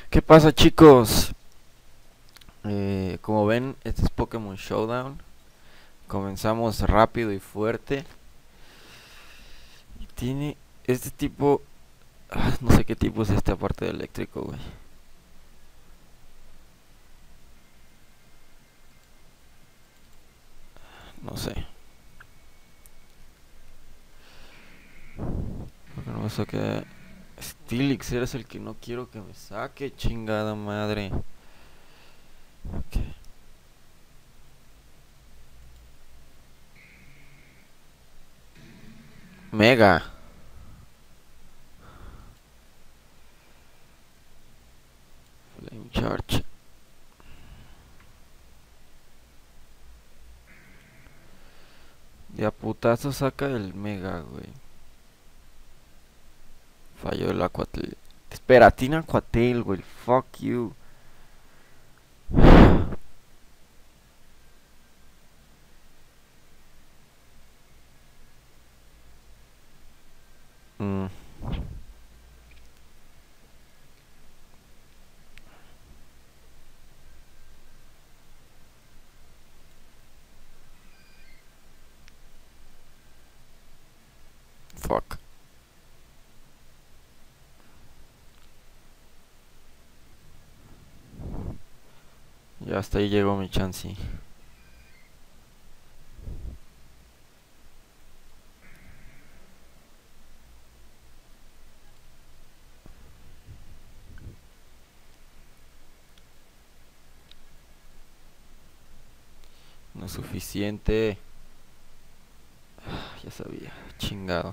¿Qué pasa, chicos? Como ven, este es Pokémon Showdown. Comenzamos rápido y fuerte. Y tiene este tipo... no sé qué tipo es este aparte de eléctrico, güey. No sé. Porque no me saque... Steelix, eres el que no quiero que me saque, chingada madre. Ok. Mega. Flame Charge. De a putazo saca el Mega, güey. Falló el Aquatail. Espera, tiene Aquatail, güey. Fuck you. Mm, fuck. Ya hasta ahí llegó mi chance. No es suficiente. Ya sabía. Chingado.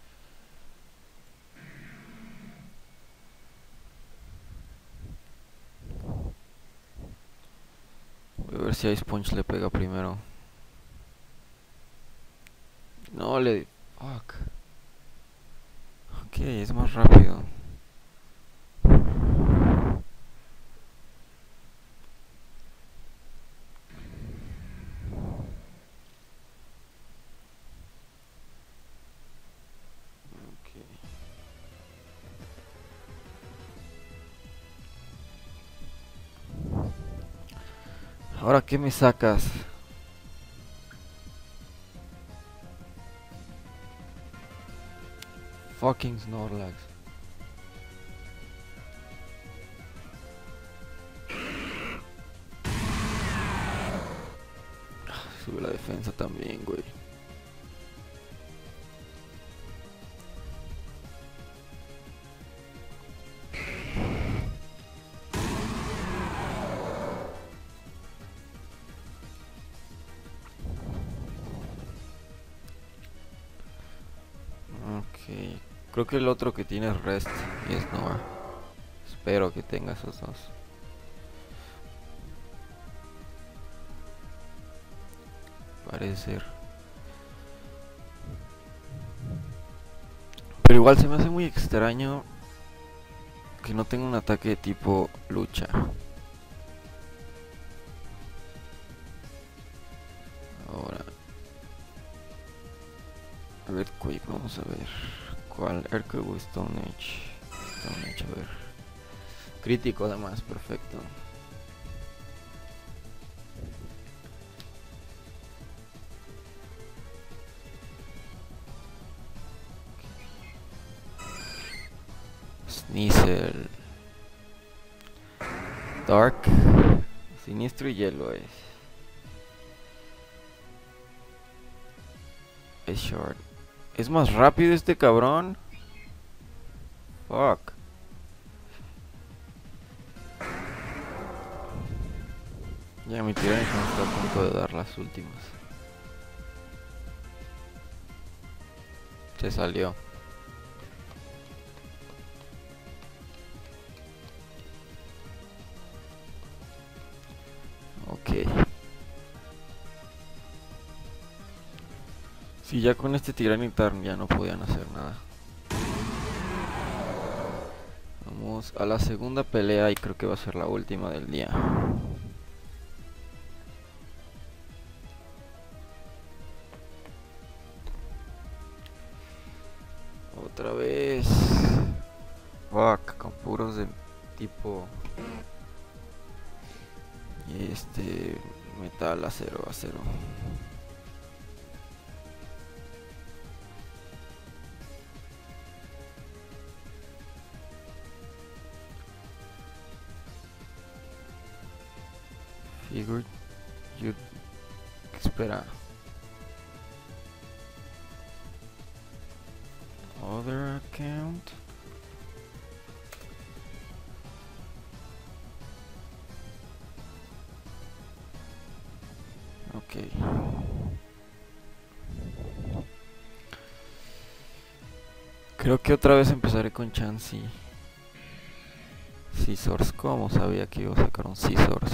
Voy a ver si Ice Punch le pega primero. No le... Fuck. Ok, es más rápido. Ok. Ahora, ¿qué me sacas? Fucking Snorlax. Sube la defensa también, güey. Ok. Creo que el otro que tiene es Rest y es Noah. Espero que tenga esos dos. Parece ser. Pero igual se me hace muy extraño que no tenga un ataque de tipo lucha. Ahora, Earthquake, vamos a ver. ¿Cuál? Earthquake o Stone Age. Stone Age, a ver. Crítico además, perfecto. Sneasel. Dark. Siniestro y hielo es. Es short. Es más rápido este cabrón. Fuck. Ya mi tirano está a punto de dar las últimas. Se salió. Ok. Si ya con este Tiranitar ya no podían hacer nada. Vamos a la segunda pelea y creo que va a ser la última del día. Otra vez. Fuck, con puros de tipo metal, acero. Figured you. Espera. Other account. Ok. Creo que otra vez empezaré con Chansey. Scissors. ¿Cómo sabía que iba a sacar un Scissors?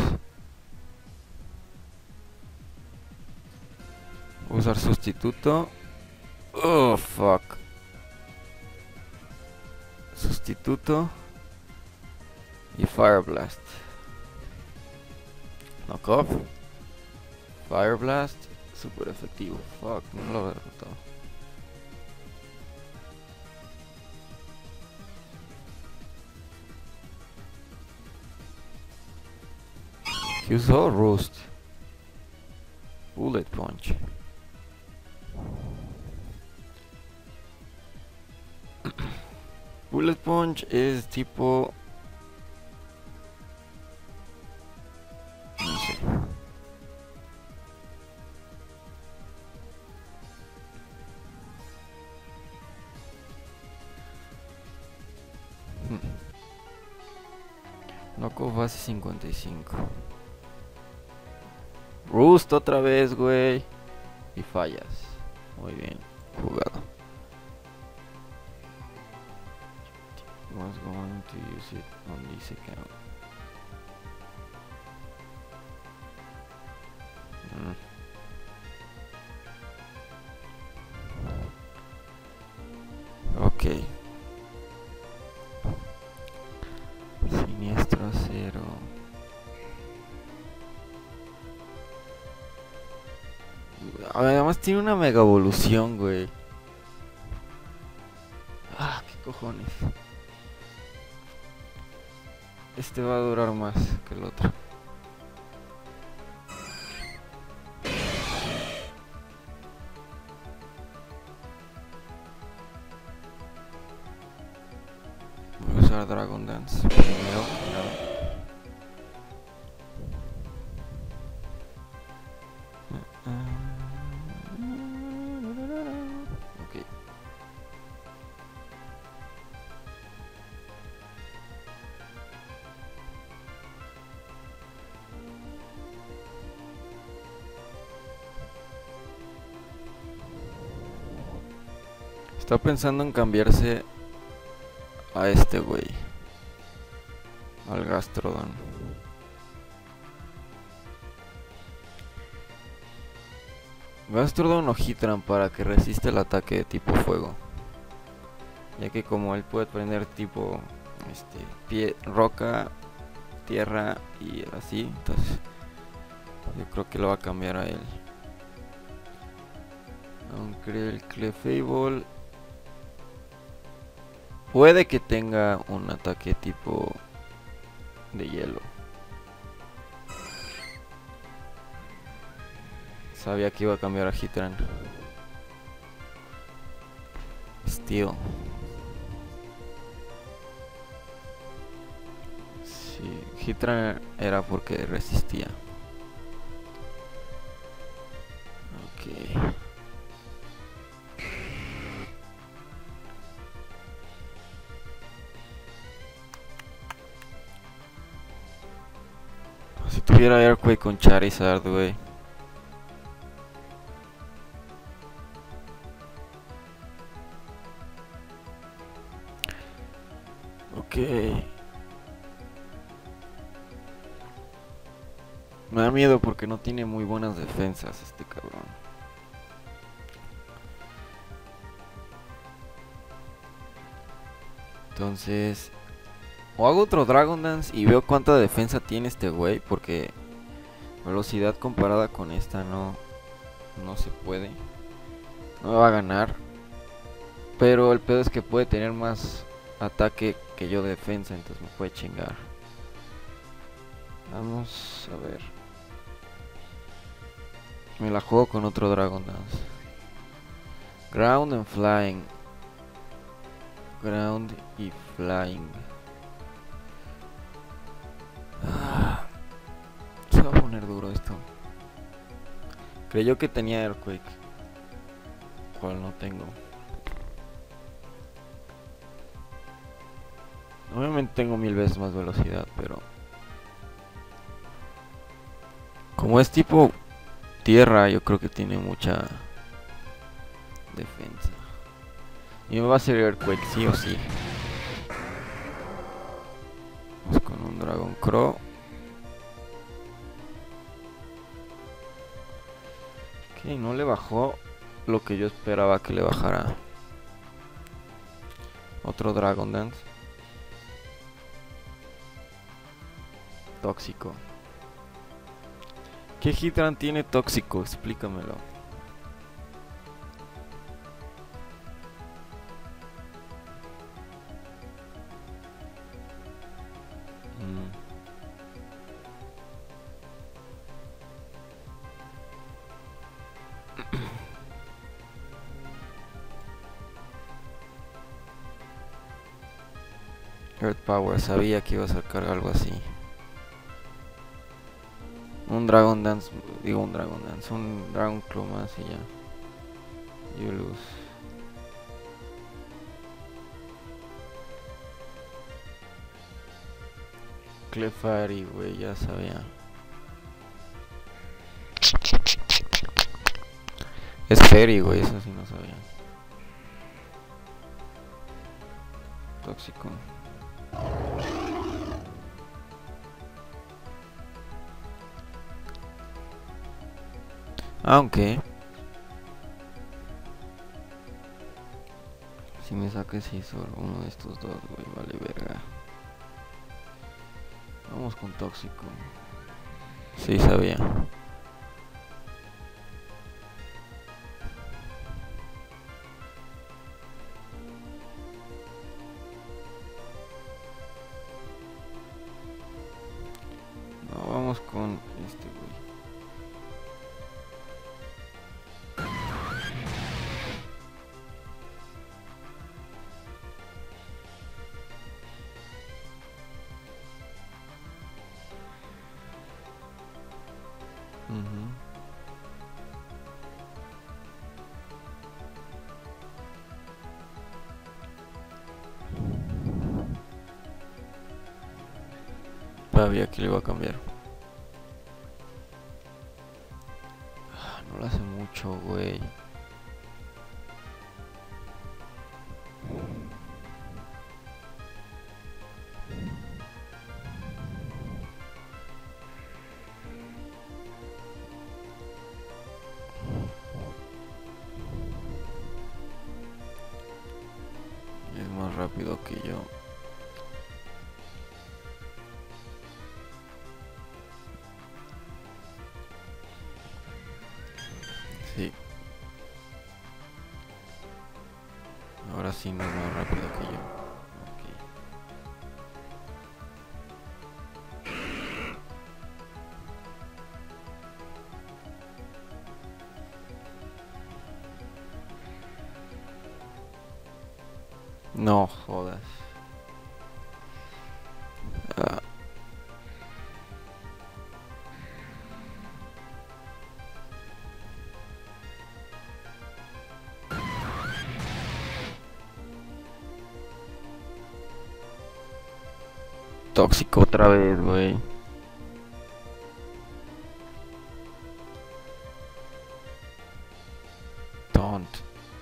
Usar sustituto. Oh, fuck. Sustituto. Y Fire Blast. Knock off. Fire Blast. Super efectivo. Fuck, no lo había derrotado. He usó Roost. Bullet Punch. Bullet Punch es tipo... no sé. Loco base 55. Roost otra vez, güey. Y fallas. Muy bien jugado. Was going to use it on this account. Ok. Siniestro acero. Además tiene una mega evolución, güey. Ah, qué cojones. Este va a durar más que el otro. Voy a usar Dragon Dance primero. Ok. Está pensando en cambiarse a este güey, al Gastrodon. Gastrodon o Heatran para que resista el ataque de tipo fuego, ya que como él puede prender tipo pie, roca, tierra y así, entonces yo creo que lo va a cambiar a él. Aunque el Clefable puede que tenga un ataque tipo de hielo. Sabía que iba a cambiar a Heatran. Steel. Sí, Heatran era porque resistía. Ok. Si tuviera Earthquake con Charizard, güey. Ok. Me da miedo porque no tiene muy buenas defensas este cabrón. Entonces, o hago otro Dragon Dance y veo cuánta defensa tiene este güey, porque velocidad comparada con esta no se puede. No me va a ganar. Pero el pedo es que puede tener más ataque que yo defensa, entonces me puede chingar. Vamos a ver. Me la juego con otro Dragon Dance. Ground and Flying. Ground y Flying. Se va a poner duro esto. Creyó que tenía Earthquake, cual no tengo. Obviamente tengo 1000 veces más velocidad, pero como es tipo tierra, yo creo que tiene mucha defensa. Y me va a hacer Earthquake sí o sí. Vamos con un Dragon Crow. Ok, no le bajó lo que yo esperaba que le bajara. Otro Dragon Dance. Tóxico. ¿Qué Hitran tiene tóxico? Explícamelo. Earth Power, sabía que iba a sacar algo así. Un Dragon Dance, un Dragon Claw más y ya. You lose. Clefairy, güey, ya sabía. Es Fairy, güey, eso sí no sabía. Tóxico. Aunque si me saca Scizor, uno de estos dos, güey, vale verga. Vamos con tóxico. Sí, sabía. No, vamos con este, güey. Sabía que le iba a cambiar. No lo hace mucho, güey. Es más rápido que yo. Sí. Ahora sí no es más rápido que yo. No jodas. Tóxico otra vez, güey. Tonto.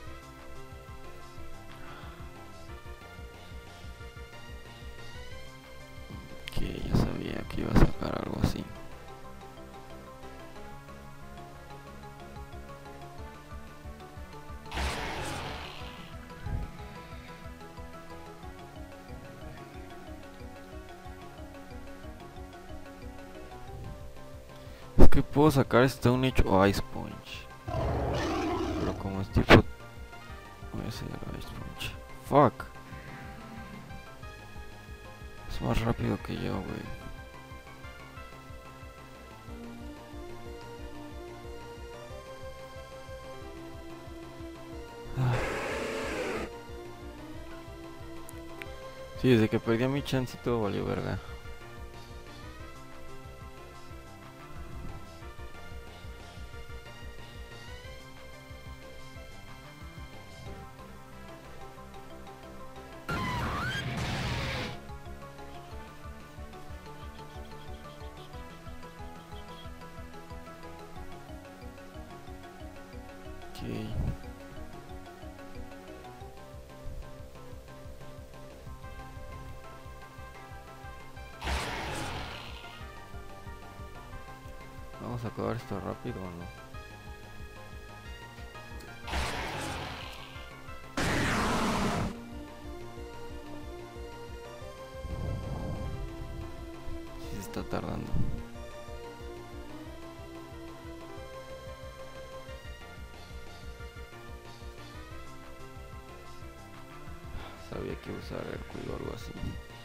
Que ya sabía que iba a sacar algo así. Es que puedo sacar Stone Age o Ice Punch. Pero como es tipo... voy a hacer Ice Punch. Fuck. más rápido que yo, güey. Sí, desde que perdí a mi chance todo valió verga. Okay. Vamos a acabar esto rápido o no. Sí se está tardando. Sabía que usar Hércules o algo así.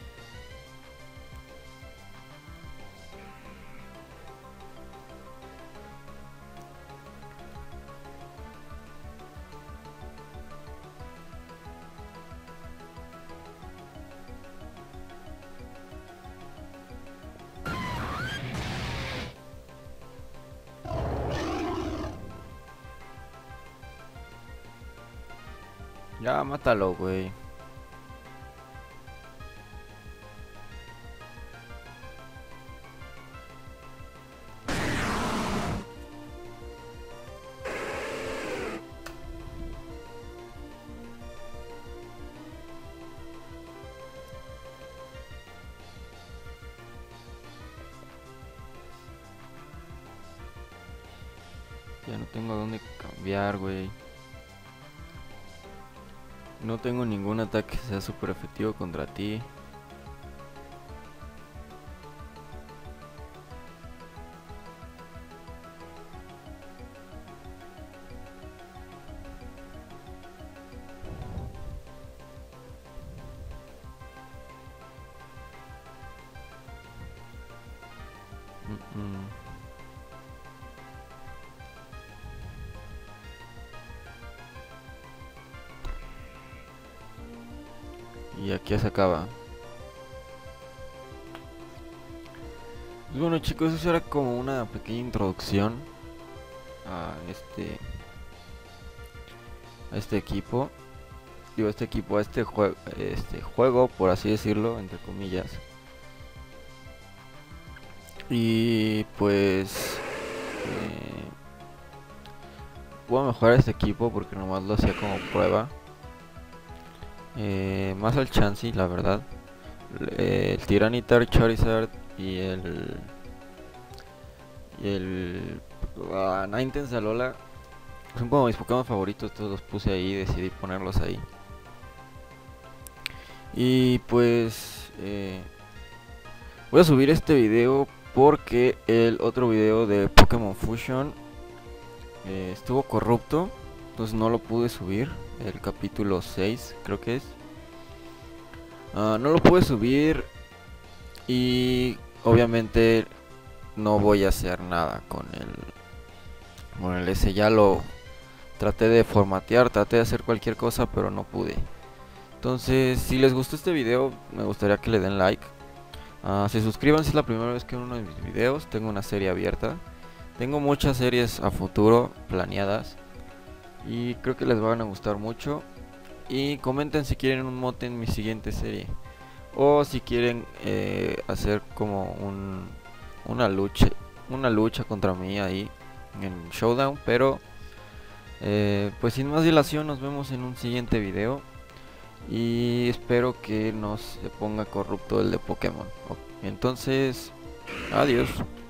Ya, mátalo, güey. Ya no tengo a dónde cambiar, güey. No tengo ningún ataque que sea super efectivo contra ti. Y aquí se acaba. Pues bueno, chicos, eso era como una pequeña introducción a este equipo. Digo, a este juego, por así decirlo, entre comillas. Y pues voy a mejorar este equipo porque nomás lo hacía como prueba. Más al Chansey, la verdad. El Tyranitar, Charizard y el Ninetales Alola son como mis Pokémon favoritos. Todos los puse ahí, decidí ponerlos ahí. Y pues voy a subir este video porque el otro video de Pokémon Fusion estuvo corrupto, entonces no lo pude subir. El capítulo 6 creo que es. No lo pude subir y obviamente no voy a hacer nada con el S. Ya lo traté de formatear, traté de hacer cualquier cosa, pero no pude. Entonces, si les gustó este video, me gustaría que le den like. Se suscriban si es la primera vez que ven uno de mis videos. Tengo una serie abierta. Tengo muchas series a futuro planeadas y creo que les van a gustar mucho. Y comenten si quieren un mote en mi siguiente serie, o si quieren hacer como una lucha contra mí ahí en Showdown. Pero pues sin más dilación, nos vemos en un siguiente video. Y espero que no se ponga corrupto el de Pokémon. Entonces, adiós.